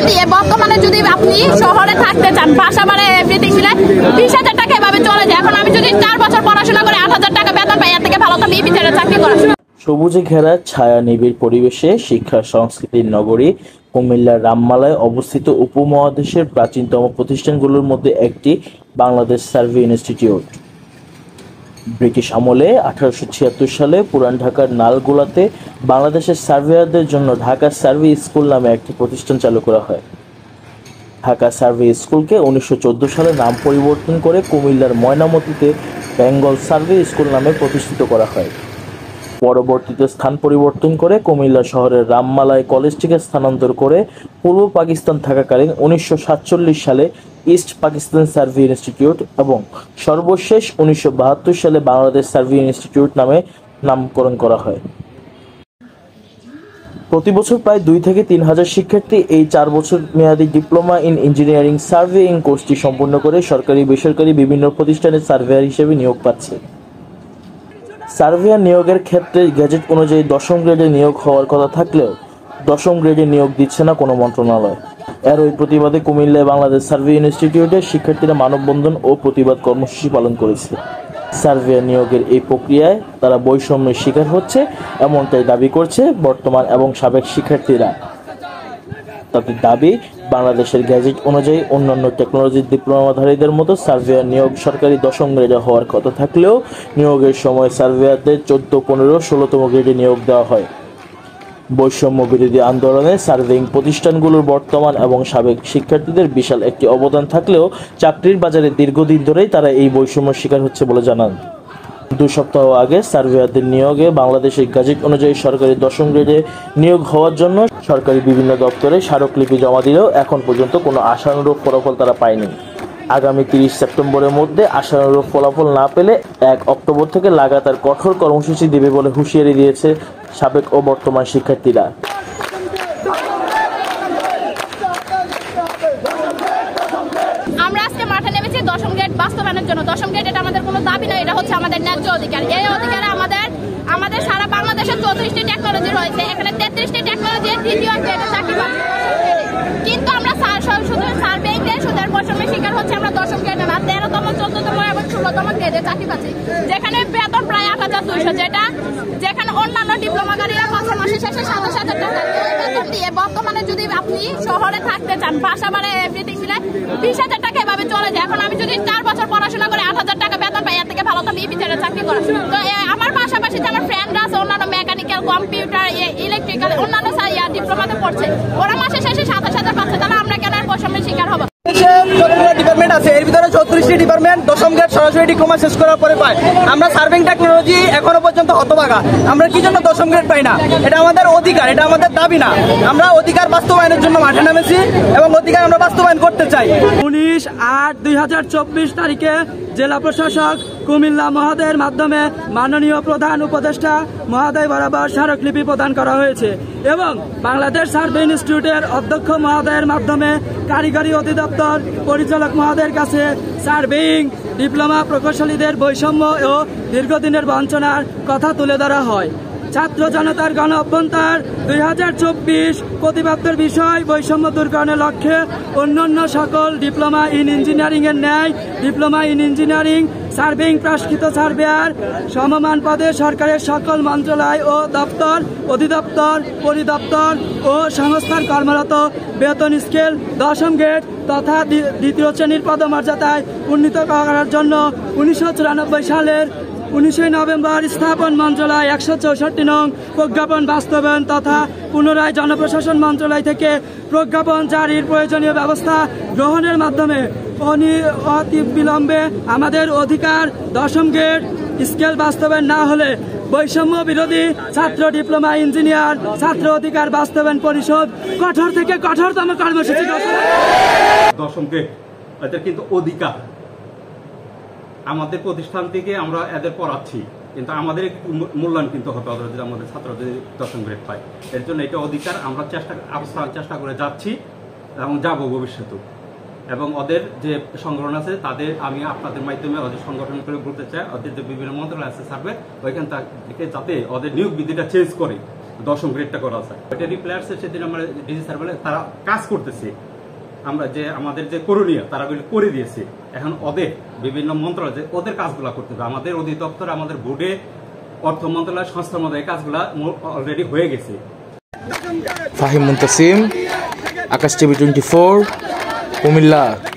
দিয়ে বর্তমানে যদি আপনি শহরে থাকতে চান, বাসা ভাড়া এভরিথিং মিলে 20,000 টাকা এভাবে চলে যায়। এখন আমি যদি 4 বছর পড়াশোনা করে 8,000 টাকা বেতন পাই, এর থেকে ভালো তো আমি বিচারে চাকরি করা। সবুজে ঘেরা ছায়া নিবিড় পরিবেশে শিক্ষা সংস্কৃতির নগরী কুমিল্লার রামমালায় অবস্থিত উপমহাদেশের প্রাচীনতম প্রতিষ্ঠানগুলোর মধ্যে একটি বাংলাদেশ সার্ভে ইনস্টিটিউট। ব্রিটিশ আমলে 1876 সালে পুরান ঢাকার নালগোলাতে বাংলাদেশের সার্ভেয়ারদের জন্য ঢাকা সার্ভে স্কুল নামে একটি প্রতিষ্ঠান চালু করা হয়। ঢাকা সার্ভে স্কুলকে 1914 সালে নাম পরিবর্তন করে কুমিল্লার ময়নামতিতে বেঙ্গল সার্ভে স্কুল নামে প্রতিষ্ঠিত করা হয়। পরবর্তীতে স্থান পরিবর্তন করে কুমিল্লা শহরের রামমালায় কলেজটিকে স্থানান্তর করে পূর্ব পাকিস্তান থাকাকালীন 1947 সালে ইস্ট পাকিস্তান সার্ভে ইনস্টিটিউট এবং সর্বশেষ 1972 সালে বাংলাদেশ সার্ভে ইনস্টিটিউট নামে নামকরণ করা হয়। প্রতি বছর প্রায় 2 থেকে 3 হাজার শিক্ষার্থী এই 4 বছর মেয়াদী ডিপ্লোমা ইন ইঞ্জিনিয়ারিং সার্ভেইং কোর্সটি সম্পূর্ণ করে সরকারি বেসরকারি বিভিন্ন প্রতিষ্ঠানে সার্ভেয়ার হিসেবে নিয়োগ পাচ্ছে। সার্ভেয়ার নিয়োগের ক্ষেত্রে গ্যাজেট অনুযায়ী 10ম গ্রেডে নিয়োগ হওয়ার কথা থাকলেও 10ম গ্রেডে নিয়োগ দিচ্ছে না কোনো মন্ত্রণালয়। এর প্রতিবাদে কুমিল্লায় বাংলাদেশ সার্ভে ইনস্টিটিউটের শিক্ষার্থীরা মানববন্ধন ও প্রতিবাদ কর্মসূচি পালন করেছে। সার্ভেয়ার নিয়োগের এই প্রক্রিয়ায় তারা বৈষম্যের শিকার হচ্ছে এমনটাই দাবি করছে বর্তমান এবং সাবেক শিক্ষার্থীরা। তাদের দাবি, বাংলাদেশের গ্যাজেট অনুযায়ী অন্যান্য টেকনোলজির ডিপ্লোমাধারীদের মতো সার্ভেয়ার নিয়োগ সরকারি 10ম গ্রেডে হওয়ার কথা থাকলেও নিয়োগের সময় সার্ভেয়ারদের 14, 15, 16তম গ্রেডে নিয়োগ দেওয়া হয়। বৈষম্য বিরোধী আন্দোলনে সার্ভেইং প্রতিষ্ঠানগুলোর বর্তমান এবং সাবেক শিক্ষার্থীদের বিশাল একটি অবদান থাকলেও চাকরির বাজারে দীর্ঘদিন ধরেই তারা এই বৈষম্যের শিকার হচ্ছে বলে জানান। 2 সপ্তাহ আগে সার্ভেয়ারদের নিয়োগে বাংলাদেশের গ্যাজেট অনুযায়ী সরকারি 10ম গ্রেডে নিয়োগ হওয়ার জন্য সরকারি বিভিন্ন দপ্তরে স্মারকলিপি জমা দিলেও এখন পর্যন্ত কোনো আশানুরূপ ফলাফল তারা পায়নি। আগামী 30 সেপ্টেম্বরের মধ্যে আশানুরূপ ফলাফল না পেলে 1 অক্টোবর থেকে লাগাতার কঠোর কর্মসূচি দেবে বলে হুঁশিয়ারি দিয়েছে সাবেক ও বর্তমান শিক্ষার্থীরা। আমরা আজকে মাঠে নেমেছি 10ম গ্রেড বাস্তবায়নের জন্য। 10ম গ্রেড এটা আমাদের কোনো দাবি নয়, এটা হচ্ছে আমাদের ন্যায্য অধিকার। এই অধিকারে আমাদের সারা বাংলাদেশে 34টি টেকনোলজি রয়েছে, এখানে 33টি টেকনোলজি দ্বিতীয় গ্রেডে চাকরি পাচ্ছি। কিন্তু আমরা শুধু সার্ভেইং এ সুদের বৈষম্যের শিকার হচ্ছে আমরা 10ম গ্রেডে না, 13তম, 14তম এবং 16তম গ্রেডে চাকরি পাচ্ছি, যেখানে বেতন প্রায় 8,200, যেখানে অন্যান্য ডিপ্লোমাকারীরা বছর মাসে শেষে 7,000 টাকা বেতন দিয়ে বর্তমানে যদি আপনি শহরে থাকতে চান, বাসা ভাড়া এভরিথিং মিলে 20,000 টাকা এভাবে চলে যায়। এখন আমি যদি 4 বছর পড়াশোনা করে 8,000 টাকা বেতন পাই, এর থেকে ভালো তো আমি বিচারে চাকরি করা। তো আমার পাশাপাশি যে আমার ফ্রেন্ডরা আছে অন্যান্য মেকানিক্যাল, কম্পিউটার, ইলেকট্রিক্যাল অন্যান্য ডিপ্লোমাতে পড়ছে, ওরা মাসে শেষে 27,000 পাচ্ছে, তাহলে আমরা কেন আর বৈষম্যের শিকার হবো? ডিপার্টমেন্ট আছে, এর ভিতরে 34টি ডিপার্টমেন্ট 10ম গ্রেড সরাসরি ডিপ্লোমা শেষ করার পরে পায়। আমরা সার্ভিং টেকনোলজি এখনো পর্যন্ত হতভাগা। আমরা কি জন্য 10ম গ্রেড পাই না? এটা আমাদের অধিকার, এটা আমাদের দাবি না। আমরা অধিকার বাস্তবায়নের জন্য মাঠে নামেছি এবং অধিকার আমরা বাস্তবায়ন করতে চাই। 19/8/2024 তারিখে জেলা প্রশাসক কুমিল্লা মহোদয়ের মাধ্যমে মাননীয় প্রধান উপদেষ্টা মহোদয় বরাবর স্মারকলিপি প্রদান করা হয়েছে এবং বাংলাদেশ সার্ভে ইনস্টিটিউটের অধ্যক্ষ মহোদয়ের মাধ্যমে কারিগরি অধিদপ্তর পরিচালক মহোদয়ের কাছে সার্ভেইং ডিপ্লোমা প্রকৌশলীদের বৈষম্য ও দীর্ঘদিনের বঞ্চনার কথা তুলে ধরা হয়। ছাত্র জনতার গণ অভ্যন্তর 2024 প্রতিবাদের বিষয় বৈষম্য দূরীকরণের লক্ষ্যে অন্যান্য সকল ডিপ্লোমা ইন ইঞ্জিনিয়ারিং এর ন্যায় ডিপ্লোমা ইন ইঞ্জিনিয়ারিং সার্ভেইং প্রশিক্ষিত সার্ভেয়ার সমমান পদে সরকারের সকল মন্ত্রণালয় ও দপ্তর, অধিদপ্তর, পরিদপ্তর ও সংস্থার কর্মরত বেতন স্কেল 10ম গ্রেড তথা দ্বিতীয় শ্রেণীর পদমর্যাদায় উন্নীত করার জন্য 1994 সালের 19 নভেম্বর স্থাপন মন্ত্রণালয় 164 নং প্রজ্ঞাপন বাস্তবায়ন তথা পুনরায় জনপ্রশাসন মন্ত্রণালয় থেকে প্রজ্ঞাপন জারির প্রয়োজনীয় ব্যবস্থা গ্রহণের মাধ্যমে অতি বিলম্বে আমাদের অধিকার 10ম গ্রেড স্কেল বাস্তবায়ন না হলে বৈষম্য বিরোধী ছাত্র ডিপ্লোমা ইঞ্জিনিয়ার ছাত্র অধিকার বাস্তবায়ন পরিষদ কঠোর থেকে কঠোরতম কর্মসূচি 10ম গ্রেড এটা কিন্তু অধিকার। আমাদের প্রতিষ্ঠান থেকে আমরা এদের পড়াচ্ছি, কিন্তু আমাদের মূল্যায়ন কিন্তু হতে হবে যদি আমাদের ছাত্ররা যদি 10ম গ্রেড পায়। এর জন্য এটা অধিকার, আমরা চেষ্টা করে যাচ্ছি এবং যাব ভবিষ্যতেও। এবং ওদের যে সংগঠন আছে তাদের আমি আপনাদের মাধ্যমে ওদের সংগঠন করে বলতে চাই, ওদের যে বিভিন্ন মন্ত্রণালয় আছে সার্ভে ওইখান থেকে যাতে ওদের নিয়োগ বিধিটা চেঞ্জ করে দশম গ্রেডটা করা যায়। ব্যাটারি প্লেয়ার্সের সেদিন আমরা ডিজি স্যার বলে তারা কাজ করতেছে, আমরা যে আমাদের যে করণীয় তারা করে দিয়েছে, এখন ওদের বিভিন্ন মন্ত্রণালয় যে ওদের কাজগুলো করতে হবে। আমাদের অধিদপ্তর, আমাদের বোর্ডে, অর্থ মন্ত্রণালয়, সংস্থা মন্ত্রণালয় কাজগুলো অলরেডি হয়ে গেছে। ফাহিম মুনতাসিম, আকাশ টিভি 24, কুমিল্লা।